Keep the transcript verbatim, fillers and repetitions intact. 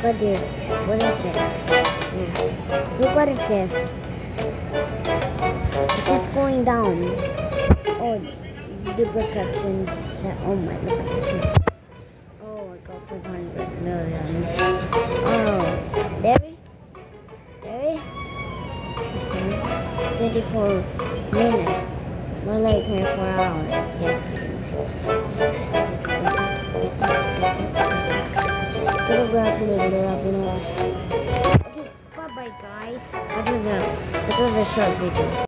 What is what is this? Look what it says. It's just going down. Oh, the protection. Oh my, look at this. Oh, I got five hundred million. Oh, there we, there we. twenty-four minutes. More like twenty-four hours. Yes. Okay, bye bye guys. That was a that was a short video.